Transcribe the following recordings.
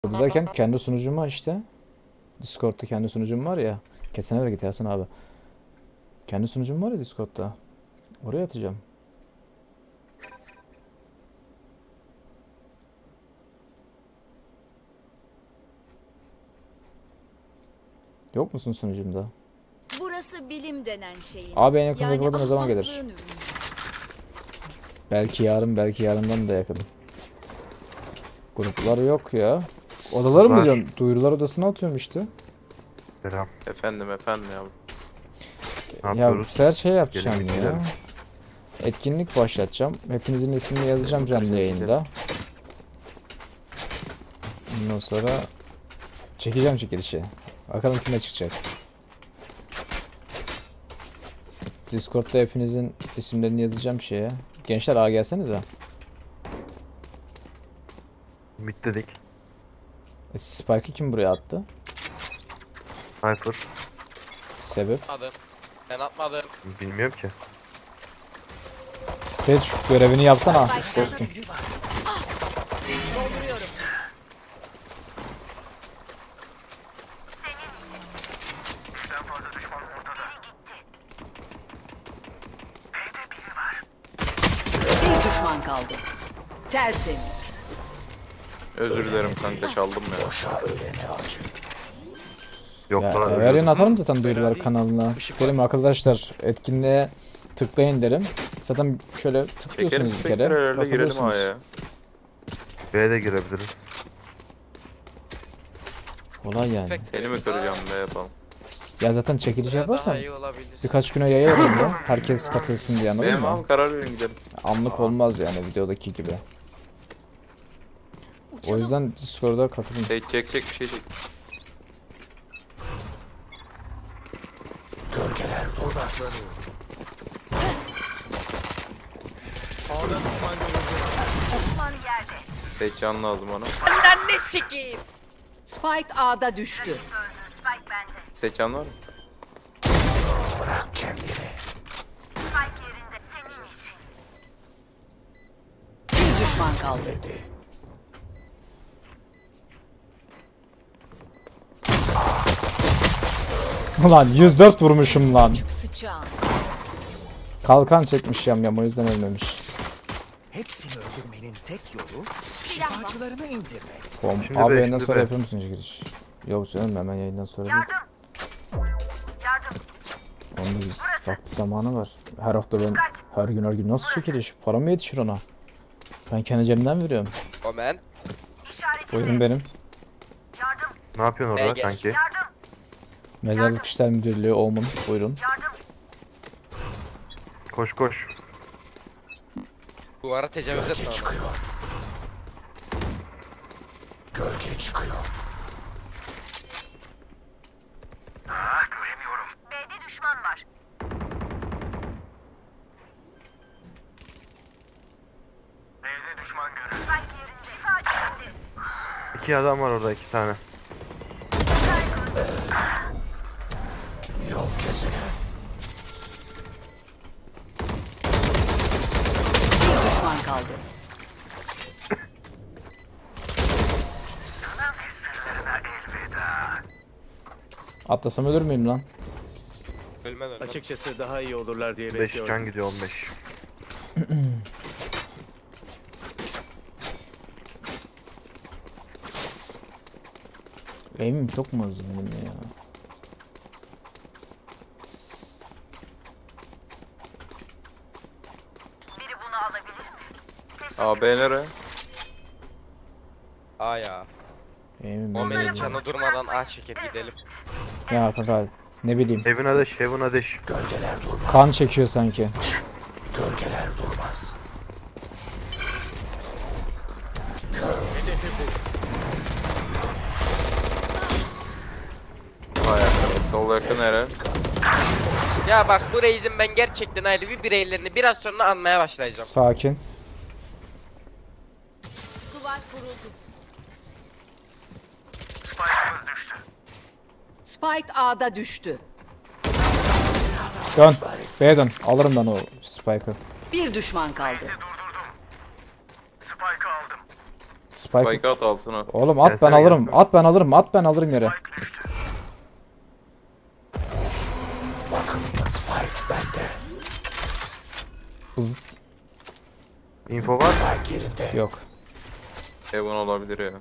Derken kendi sunucuma işte. Discord'da kendi sunucum var ya. Kesene git Yasin abi. Kendi sunucum var ya Discord'da. Oraya atacağım. Yok musun sunucumda? Burası bilim denen şeyin. Abi en yakın rekordun ne zaman gelir? ahmaklığın ürünü. Belki yarın, belki yarından da yakın. Gruplar yok ya. Odaları mı Var. diyorsun? Duyurular odasına atıyorum işte. Selam. Efendim ya. Ne Ya bu yapıyoruz? sefer şey yapacağım Gelin ya. gidelim. Etkinlik başlatacağım. Hepinizin ismini yazacağım canlı yayında. Ondan sonra çekeceğim çekilişi. Bakalım kime çıkacak. Discord'da hepinizin isimlerini yazacağım şeye. Gençler ağa gelsenize. Mid dedik. Spike'ı kim buraya attı? Cypher. Sebep? Atmadım. Ben atmadım. Bilmiyorum ki. Seç görevini yapsana dostum. Dolduruyorum. Bir düşman kaldı. Tertemiz. Özür dilerim kanka çaldım ya. Yok Ya, falan. her yerine atarım zaten duyurular kanalına. Derim arkadaşlar etkinliğe tıklayın derim. Zaten şöyle Çekelim tıklıyorsunuz bir kere. spektrlerle girelim basılıyorsunuz. A'ya. B'ye de girebiliriz. Kolay yani. Seni mi kıracağım be yapalım. Ya zaten çekiliş yaparsan Daha iyi olabilir. birkaç güne yayarım da herkes katılsın diye, anladın Benim mı? al karar verin gidelim. Anlık olmaz yani videodaki gibi. O yüzden Discord'a katılın. Çek bir şey çek. Seç can lazım ona. Lan ne sikiyim? Spike A'da düştü. Seç can var mı? Bir düşman kaldı. Ulan 104 vurmuşum lan. Sıçağım. Kalkan çekmiş yam o yüzden ölmemiş. Hepsini öldürmenin tek yolu şifacılarını indirmek. Şimdi Abi be, yayından şimdi sonra be. yapıyor musun giriş? Yok canım, hemen yayından sonra değil. Onda biz farklı zamanı var. Her hafta ben her gün nasıl çekiliş? Para mı yetişir ona? Ben kendi cebimden veriyorum. Omen. Buyurun benim. Ne yapıyorsun orada Gel. kanki? Mezarlık İşler Müdürlüğü Oğmun. Buyurun. Koş koş. Duvara tecavüz etme ama. Gölge çıkıyor. B'de düşman var. B'de düşman görüldü. Spike yerinde. Şifacı indi. İki adam var orada, iki tane. Yol kesene. Bir düşman kaldı. Sırlarına elveda. Atlasam ölür müyüm lan? Ölmen. Açıkçası daha iyi olurlar diye 5 bekliyorum. can gidiyor, 15. Aim'im çok mu hızlı benim ya? Biri bunu alabilir mi? A B nere? Aa ya. Aim'im Omen'in benim. canı durmadan A çekip gidelim. Ya kanka ne bileyim. Heaven ateş, Heaven ateş. Gölgeler durmaz. Kan çekiyor sanki. Gölgeler durmaz. Vay arkadaş. Sol yakın nere? Ya bak bu reisin ben gerçekten ayrı bir bireylerini biraz sonra anmaya başlayacağım. Sakin. Duvar kuruldu. Spike'ımız düştü. Spike A'da düştü. Dön. B'ye dön. Alırım ben o Spike'ı. Bir düşman kaldı. Durdurdum. Spike'ı aldım. Spike at alsın o. Oğlum at ben Gelsene, alırım. gelsene. At ben alırım. At ben alırım yere. Bakın Spike bende. Hız. Info var. Spike yerinde. Yok. Heaven olabilir ya.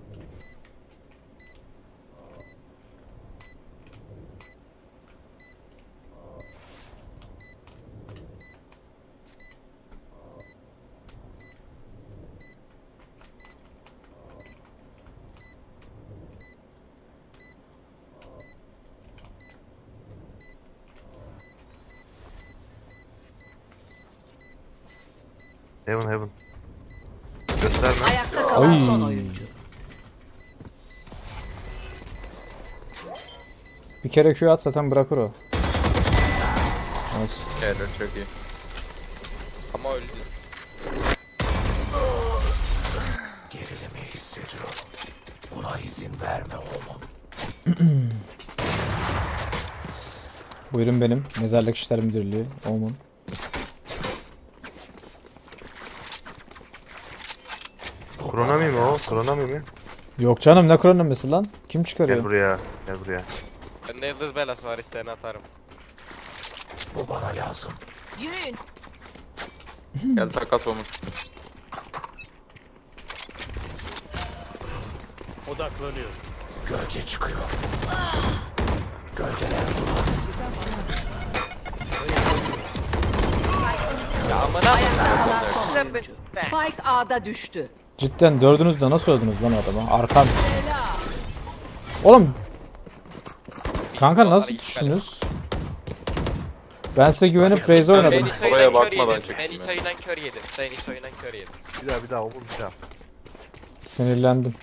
Heaven heaven. Gösterme. Ayakta kalan Ay. son oyuncu. Bir kere Q at zaten bırakır o. Nice. Helal çok iyi. Ama öldü. Gerilimi hissediyorum. Buna izin verme oğlum. Buyurun benim. Mezarlık İşler Müdürlüğü. Omun. Kronomi mi o? Kronomi mi? Yok canım ne kronomisi lan? Kim Gel çıkarıyor? buraya. Gel buraya. Bende yıldız belası var, isteyene atarım. Bu bana lazım. Yürüyün. Gel takas onun. Odaklanıyor. Gölge çıkıyor. Gölgeler durmaz. Ya amına. Kalan son İşte oyuncu. Spike A'da düştü. Cidden dördünüz de nasıl öldünüz lan o adama? Arkam. Oğlum. Kanka nasıl düştünüz? Ben size güvenip Raze oynadım. Ben İso'yla Oraya kör bakmadan yedim. çıktım Ben ya. İso'yla kör yedim. Ben İso'yla kör yedim. Bir daha oğlum bir daha. Sinirlendim.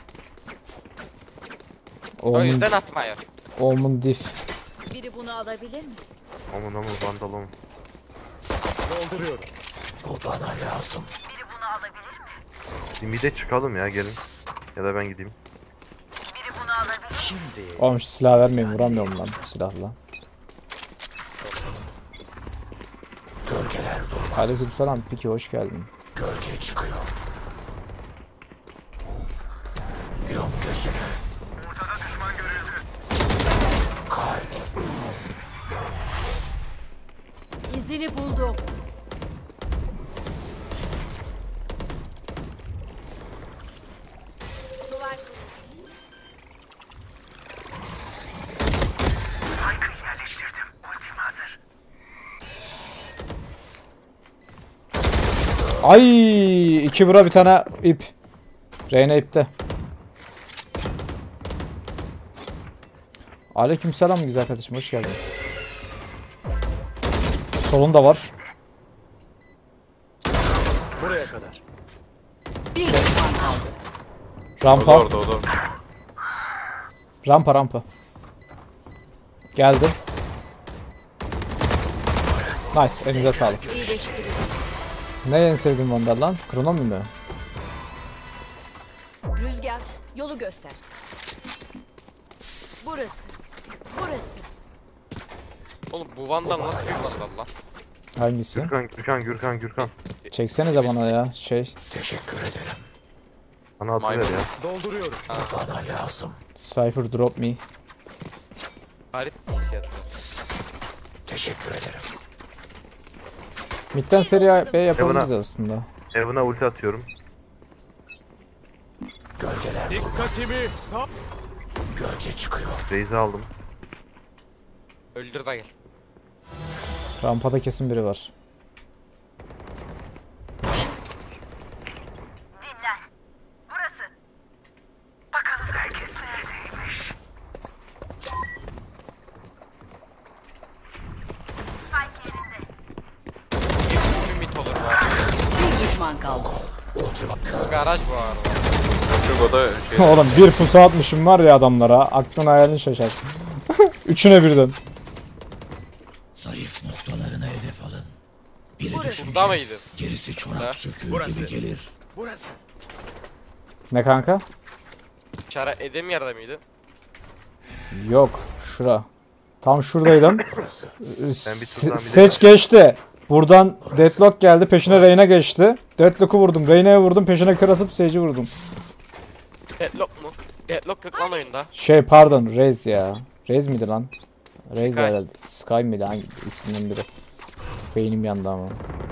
O Omun, yüzden atmıyor. omun diff. Biri bunu alabilir mi? Aman vandal aman. Dolduruyorum. Bu bana lazım. Biri bunu alabilir mi? Bir mide çıkalım ya gelin. Ya da ben gideyim. Biri bunu alabilir mi? Oğlum şu silah vermeyin, vuramıyorum lan bu silahla. Gölgeler durmaz. Aleykümselam Piki, hoş geldin. Gölge çıkıyor. Yum gözünü. Ortada düşman görüldü. Kalp. İzini buldum. Duvar kuruldu. Spike'ı yerleştirdim. Ultim hazır. Ay, 2 bura bir tane ip. Reyna ipte. Aleykümselam güzel kardeşim, hoş geldin. Solunda var. Buraya kadar. Bir düşman kaldı. O da Rampa. orada o da orada. Rampa. Geldi. Nice, elinize sağlık. İyileştiririz. Ne en sevdiğin Vandal lan? Kronomi mi? Rüzgar, yolu göster. Burası. Burası. Oğlum bu Vandal nasıl bir Vandal lan? Hangisi? Gürkan. Çeksenize bana ya şey. Teşekkür ederim. Bana atı ver Maymun. ya. Dolduruyorum. Bana lazım. Cypher drop me. Garip bir hissiyat. Teşekkür ederim. Mid'den seri B yapabiliriz aslında. Heaven'a ulti atıyorum. Gölgeler durmaz. Dikkatimi. Gölge çıkıyor. Raze'i aldım. Öldür de gel. Rampada kesin biri var. Dinlen. Burası. Bakalım herkes neredeymiş. Spike yerinde. Bir mit olur bu arada. Bir düşman kaldı. Bu garaj bu arada. Çok o da şey. Oğlum bir pusu atmışım var ya adamlara. Aklın hayalin şaşar. Üçüne birden. Zayıf noktalarına hedef alın. Biri Burada mıydı? gerisi çorap söküğü Burası. gibi gelir. Burası. Ne kanka? Çara edem yerde miydi? Yok. Şura. Tam şuradaydım. Burası. Ben bir turdan bir de- Seç geçti. Buradan Deadlock geldi. Peşine Reyna geçti. Deadlock'u vurdum. Reyna'ya vurdum. Peşine kör atıp Sage'i vurdum. Deadlock mu? Deadlock yok lan oyunda. Pardon. Raze ya. Raze miydi lan? Raze Sky. herhalde. Sky miydi? Hangi ikisinden biri? Beynim yandı ama.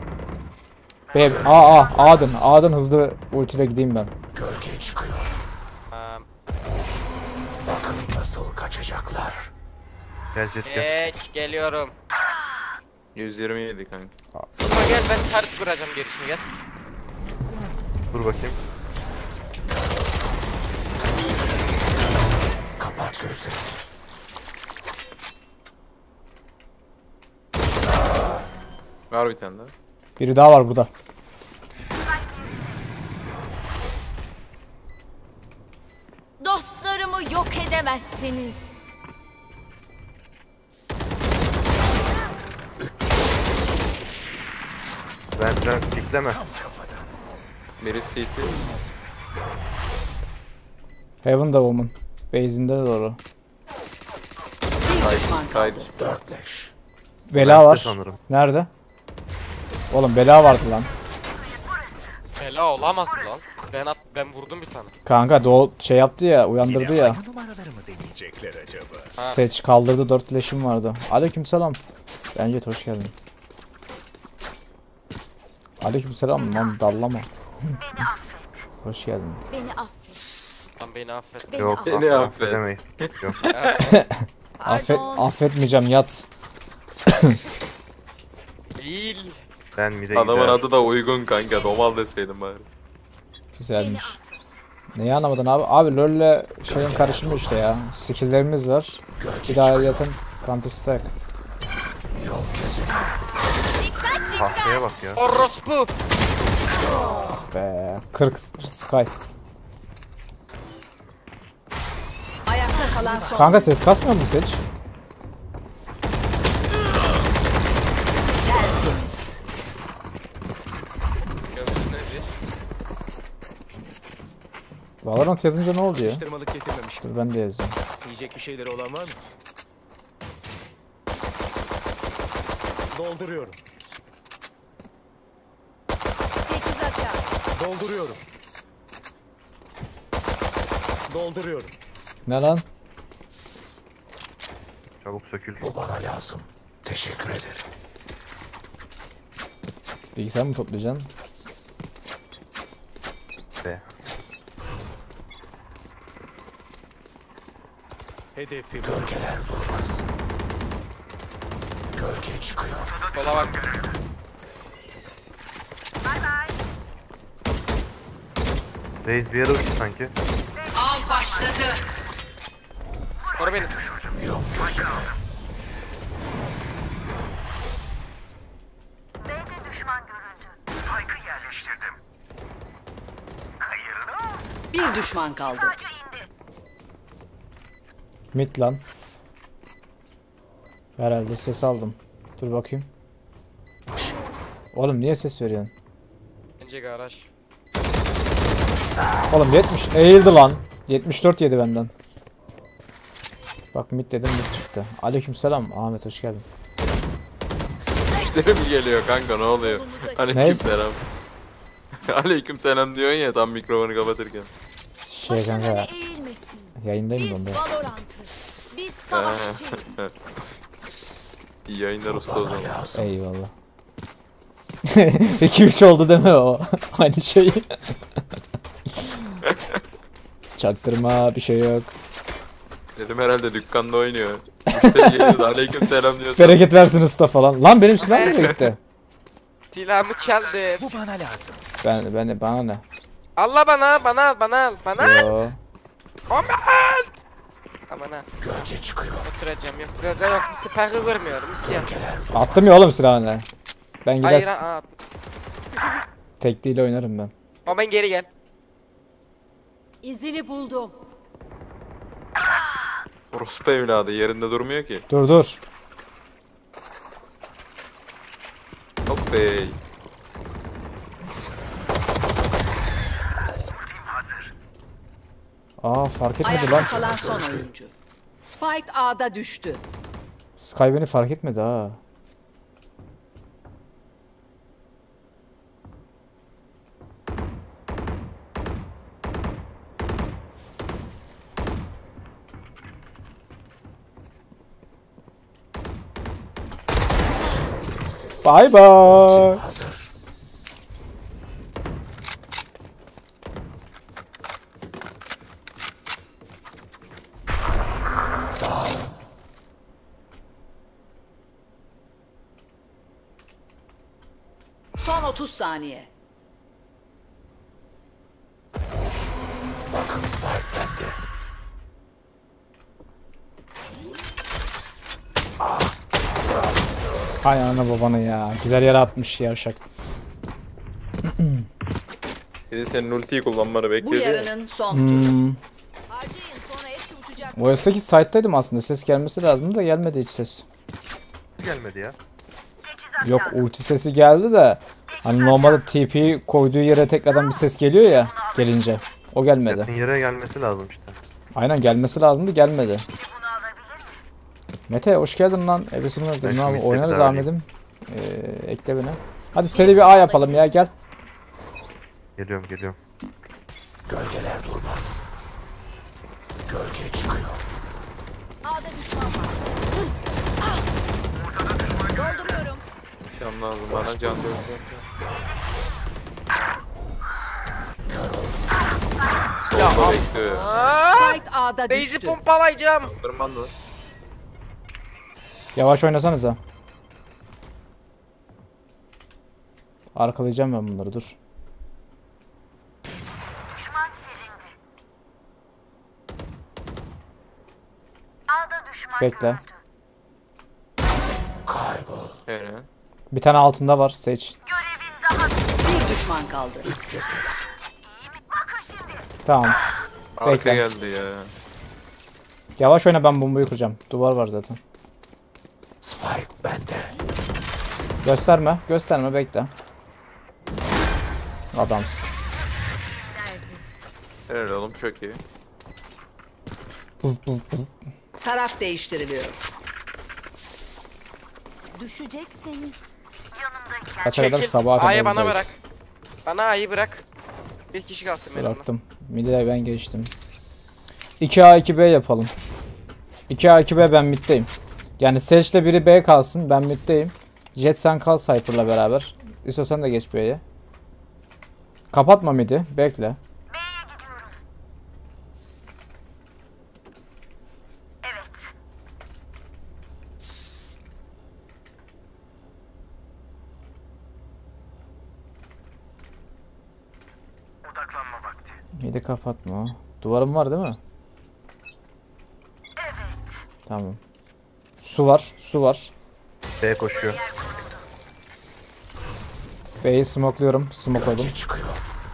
A'dan. A'dan hızlı ultiyle gideyim ben. Gölge çıkıyor. Tamam. Bakın nasıl kaçacaklar. Gel Jet gel. Geç geliyorum. 127 kanka. Sıma gel ben tarih kuracağım girişini gel. Dur bakayım. Kapat gözlerini. Var bir tane daha. Biri daha var burada. Dostlarımı yok edemezsiniz. Ben pikleme. Biri CT. Heaven'da Woman. Base'inde de doğru. Bir düşman Side. kaldı. Dörtleş. Bela Vent'te var. sanırım. Nerede? Oğlum bela vardı lan. Bela olamaz lan. Ben vurdum bir tane. Kanka Doğu şey yaptı ya, uyandırdı ya. numaralarımı deneyecekler acaba? Ha. Seç kaldırdı, 4 flash'im vardı. Aleykümselam. Bence hoş geldin. Aleykümselam lan dallama. Beni affet. Hoş geldin. Beni affet. Lan beni affet. Beni Yok affet. Beni affet. affedemeyiz. Yok. Affetmeyeceğim yat. Değil. Ben mide Adamın gider. adı da uygun kanka. Domal deseydim bari. Güzelmiş. Neyi anlamadın abi? Abi LoL'le şeyin karışımı işte ya. Skill'lerimiz var. Bir daha yakın Counter Strike. Yol kesin. Tahtaya bak ya. Orospu. Be 40 Sky. Ayakta kalan son. Kanka ses kasmıyor mu Seç? Gömüş nedir? Valorant yazınca ne oldu ya? Atıştırmalık getirmemişim. Dur ben de yazayım. Yiyecek bir şeyleri olan var mı? Dolduruyorum. Teçhizat lazım. Dolduruyorum. Dolduruyorum. Ne lan? Çabuk sökül. Bu bana lazım. Teşekkür ederim. Bilgisayar mı toplayacaksın? Be. Hedefi Gölgeler durmaz. Gölge çıkıyor. Sola bak. Reis bir yere uçtu sanki. Av başladı. Koru beni. Yok gözüne. B'de düşman görüldü. Spike'ı yerleştirdim. Hayırlı olsun. Bir düşman kaldı. Tacı indi. Mid lan. Herhalde ses aldım. Dur bakayım. Oğlum niye ses veriyorsun? Bence garaj. Oğlum 70 eğildi lan. 74 yedi benden. Bak mid dedim mid çıktı. Aleykümselam Ahmet hoş geldin. Müşteri mi geliyor kanka ne oluyor? Aleykümselam. Aleykümselam diyorsun ya tam mikrofonu kapatırken. Şey kanka Başına eğilmesin. yayındayım Biz onda. Valorant'ız. Biz savaşçıyız. İyi yayınlar usta o zaman. Lazım. Eyvallah. 2-3 oldu deme o. Aynı şey. Çaktırma bir şey yok. Dedim herhalde dükkanda oynuyor. Müşteri geliyordu aleykümselam diyorsun. Bereket versin usta falan. Lan benim silah nereye gitti? Silahımı çaldı. bu bana lazım. Bana ne? Allah bana. Yo. Aman ha. Gölge çıkıyor. Oturacağım yok. Burada yok. Spike'ı görmüyorum. İsyan. Attım ya oğlum silahını. Ben Hayır gider ha. tekliyle oynarım ben. Omen geri gel. İzini buldum. Orospu evladı yerinde durmuyor ki. Dur. Hop bey. Ultim hazır. Aa fark etmedi lan. Ayakta kalan son oyuncu. Spike A'da düştü. Sky beni fark etmedi ha. Bay bay. Hazır. Son 30 saniye. Bakın Spike bende. Hay ana babanı ya. Güzel yere atmış yavşak. Bir de senin ultiyi kullanmanı Bu bekledi. yarının son turu. Harcayın sonra hepsi uçacak. Oysa ki site'daydım aslında. Ses gelmesi lazım da gelmedi hiç ses. Nasıl gelmedi ya? Yok ulti sesi geldi de hani normalde TP koyduğu yere tekrardan bir ses geliyor ya gelince. O gelmedi. Yakın yere gelmesi lazım işte. Aynen gelmesi lazımdı gelmedi. Mete hoş geldin lan. Ebesini Ben öldürdün şu abi. midde Oynarız bir daha Ahmet'im. Ekle beni. Hadi seri bir A yapalım ya gel. Geliyorum geliyorum. Gölgeler durmaz. Gölge çıkıyor. A'da düşman var. Dolduruyorum. Can lazım bana can yok. Solda bekliyor ya. Spike A'da Base'i düştü. pompalayacağım. Tırman da. Yavaş oynasanıza. Arkalayacağım ben bunları dur. Düşman silindi. A'da düşman Bekle. görüldü. Kaybol. Hele. Bir tane altında var Sage. Görevin daha bitmedi. Bir düşman kaldı. Ceset. Bakın şimdi. Tamam. Arka Bekle. geldi ya. Yavaş oyna ben bombayı kuracağım. Duvar var zaten. Spike bende. Gösterme. Gösterme bekle. Adamsın. Helal oğlum çok iyi. Pız pız pız. Taraf değiştiriliyor. Düşecekseniz Yanımdayken. Kaça kadar? Çekil. Sabaha kadar A'yı bana buradayız. bırak. Bana A'yı bırak. Bir kişi kalsın benim. Bıraktım. Mid'e ben geçtim. 2A 2B yapalım. 2A 2B ben mid'deyim. Yani Sage'le biri B kalsın ben mid'deyim. Jet sen kal Cypher'la beraber. İstiyorsan da geç B'ye. Kapatma mid'i. Bekle. B'ye gidiyorum. Evet. Odaklanma vakti. Mid'i kapatma. Duvarım var değil mi? Evet. Tamam. Su var. Su var. B koşuyor. B'yi smokluyorum. Smokeladım. Gölge çıkıyor.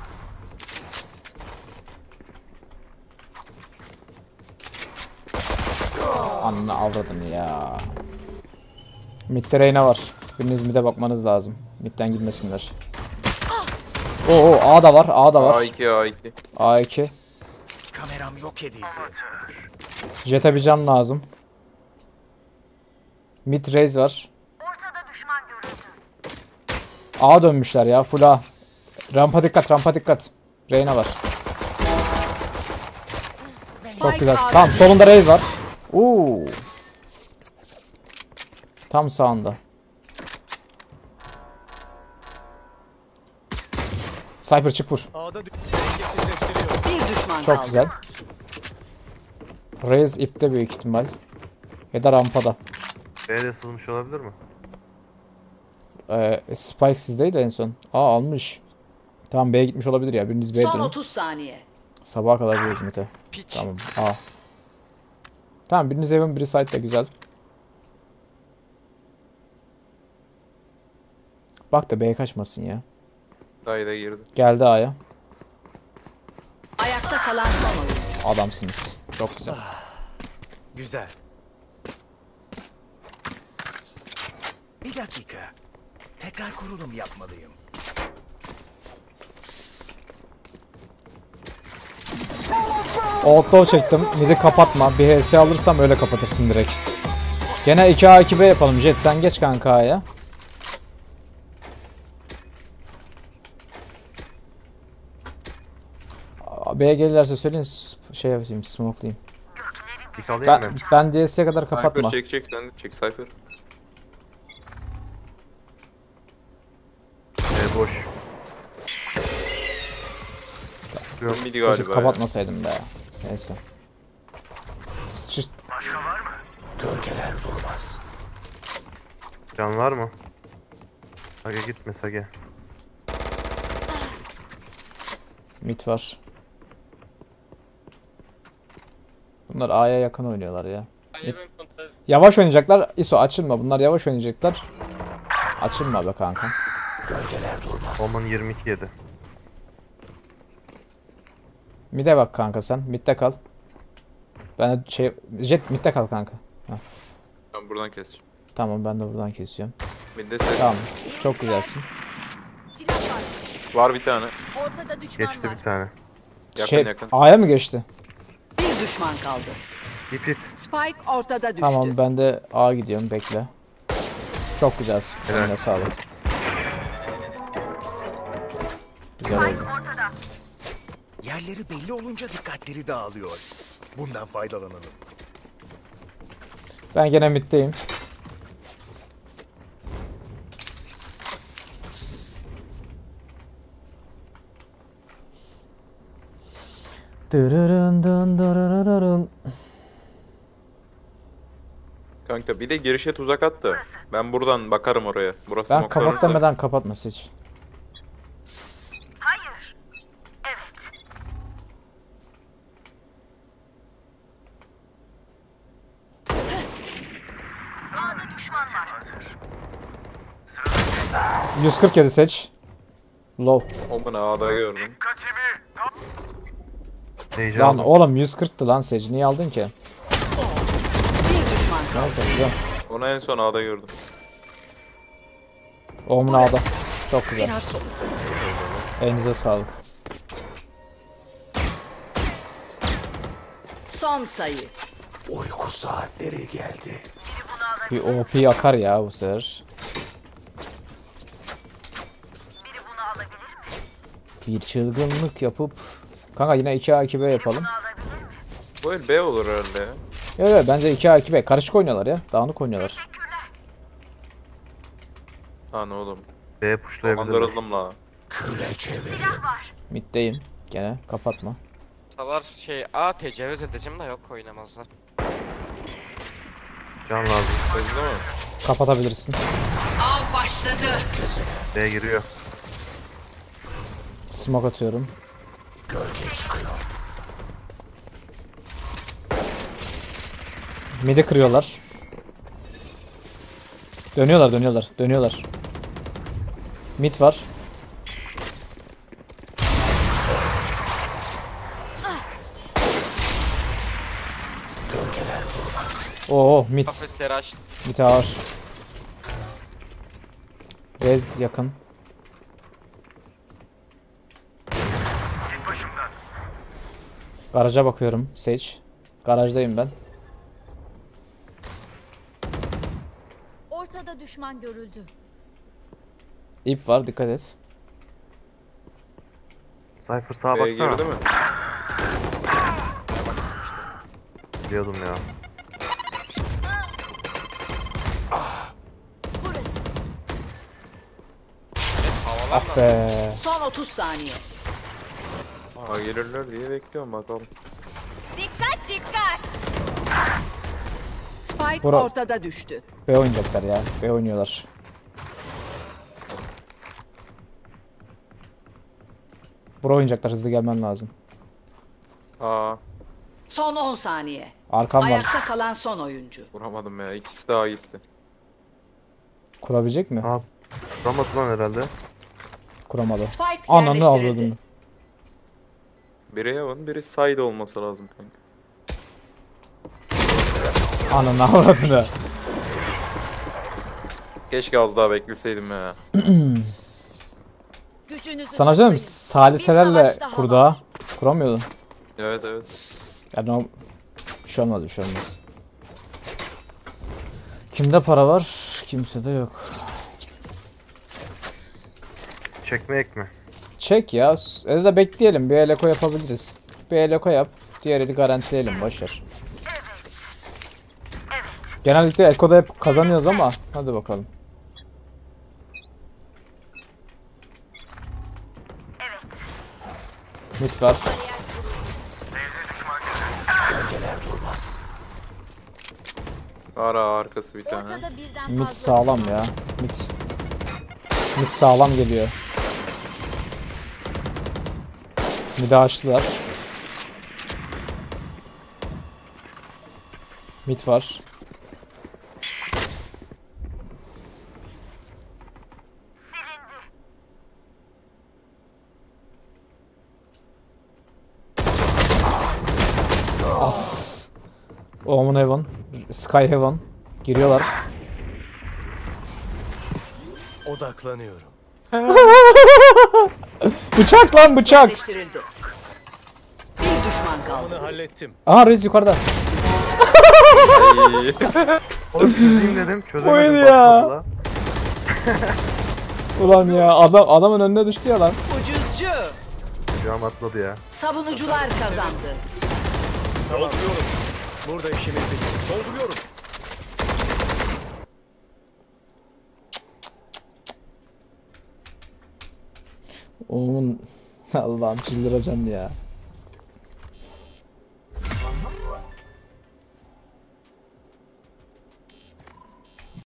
Ananı avradın ya. Mid'de Reyna var. Biriniz mid'e bakmanız lazım. Mid'den gitmesinler. Oo A da var. A da var. A2 A2. A2. Kameram yok edildi. Jet'e bir can lazım. Mid raise var. Ortada düşman görüldü. A dönmüşler ya. Full A. Rampa dikkat. Rampa dikkat. Reyna var. Çok Spike güzel. A'da Tamam solunda raise var. Tam sağında. Cypher çık vur. A'da dengesizleştiriyor. bir düşman Çok kaldı. güzel. Raze ipte büyük ihtimal. Ya da rampada. B'de sızmış olabilir mi? Spike sizdeydi en son. Aa almış. Tamam B'ye gitmiş olabilir ya. Biriniz B'ye Son dönün. 30 saniye. Sabaha kadar bu hizmete. Piç. Tamam. A. Tamam biriniz Evan biri side'de güzel. Bak da B'ye kaçmasın ya. Dayı da girdi. Geldi A'ya. Ayakta kalan son oyuncu. Adamsınız. Çok güzel. Güzel. Bir dakika. Tekrar kurulum yapmalıyım. Outlaw çektim. Mid'i kapatma. Bir HS alırsam öyle kapatırsın direkt. Gene 2A 2B yapalım. Jet sen geç kanka A'ya. B'ye gelirlerse söyleyin şey yapayım smoke'layayım. Dik alayım Ben, mı? ben DS'ye kadar kapatma. Cypher çek sen de çek Cypher. Koşuyorum. Midi Keşke galiba ya. kapatmasaydım be. Neyse. Gölgeler durmaz. Can var mı? Sage gitme Sage. Mid var. Bunlar A'ya yakın oynuyorlar ya. Yavaş oynayacaklar. ISO açılma. Bunlar yavaş oynayacaklar. Açılma be kanka. Gölgeler durmaz. Omen 22 yedi. Mid'e bak kanka sen. Mid'de kal. Ben de Jet mid'de kal kanka. Heh. Ben buradan keseceğim. Tamam ben de buradan kesiyorum. Midde ses. Tamam. Çok güzelsin. Silah var. Var bir tane. Ortada düşman Geçti var. bir tane. Yakın yakın. A'ya mı geçti? Bir düşman kaldı. İp. Spike ortada düştü. Tamam ben de A gidiyorum bekle. Çok güzelsin. Helal. Eline sağlık. Güzel oldu. Yerleri belli olunca dikkatleri dağılıyor. Bundan faydalanalım. Ben gene mid'deyim. Dırırın dın dırırırın. Kanka bir de girişe tuzak attı. Ben buradan bakarım oraya. Burası Ben smoke'larsa. kapat demeden kapatması hiç. Hayır. Evet. A'da düşman var. 147 seç. Low. Omen'ı A'da gördüm. Heyecan Lan aldım. oğlum 140'tı lan Sage. Niye aldın ki? Bir düşman kaldı. Neyse güzel. Onu en son A'da gördüm. Omun A'da. Çok güzel. Biraz sol. Elinize sağlık. Son sayı. Uyku saatleri geldi. Bir OP akar ya bu sefer. Biri bunu alabilir mi? Bir çılgınlık yapıp. Kanka yine 2A 2B yapalım. Alabilir mi? Bu el B olur herhalde ya. Evet bence 2A 2B. Karışık oynuyorlar ya. Dağınık oynuyorlar. Teşekkürler. Lan oğlum. B pushlayabilirim. Dolandırıldım la. Küle çevirin. Silah var. Middeyim. Gene kapatma. Salar A tecavüz edeceğim de yok oynamazlar. Can lazım. Hızlı mı? Kapatabilirsin. Av başladı. B giriyor. Smoke atıyorum. Gölge çıkıyor. Mid'i kırıyorlar. Dönüyorlar. Mid var. Gölgeler durmaz. Oo mid. Kafesleri aç. Mid ağır. Rez yakın. Git başımdan. Garaja bakıyorum. Sage. Garajdayım ben. Ortada düşman görüldü. İp var dikkat et. Cypher sağa B baksana. girdi mi? Biliyordum ya. Burası. Ah be. Son 30 saniye. Aa gelirler diye bekliyorum bakalım. Dikkat dikkat. Spike Bura- ortada düştü. B oynayacaklar ya. B oynuyorlar. Bura oynayacaklar. Hızlı gelmen lazım. Aa Son 10 saniye. Arkam var. Ayakta kalan son oyuncu. vuramadım ya. İkisi daha gitti. Kurabilecek mi? Aa. Vuramadı lan herhalde. Spike Kuramadı. yerleştirildi. Ananı avradım. Biri Evan, biri side olması lazım kanka. Ananı avradını. Keşke az daha bekleseydim ya. Gücünüzü Sana canım toplayın. saliselerle Bir savaş daha kurdu var. ha. Kuramıyordun. Evet evet. Yani o... Bir şey olmaz. Kimde para var? Kimsede yok. Çekmeyek mi? Çek ya. Ya da bekleyelim. Bir eleko yapabiliriz. Bir eleko yap. Diğer eli garantileyelim. Boşver. Genellikle ekoda hep kazanıyoruz ama hadi bakalım. Mid var. Gölgeler durmaz. Ara arkası bir tane. Ortada birden Mid fazla sağlam ya. Mid sağlam geliyor. Mid'i açtılar. Mid var. As. Omen Heaven. Sky Heaven. Giriyorlar. Odaklanıyorum. Bıçak lan bıçak. Yerleştirildi. Bir düşman kaldı. Bunu hallettim. Aha Reis yukarıda. Oğlum çözeyim dedim. Çözemedim. Oydu ya. patladı la. Ulan ya adamın önüne düştü ya lan. Ucuzcu. Kucağım atladı ya. Savunucular kazandı. Dolduruyorum. Burada işimiz bitti. Dolduruyorum. Oğlum Allah'ım çıldıracağım ya.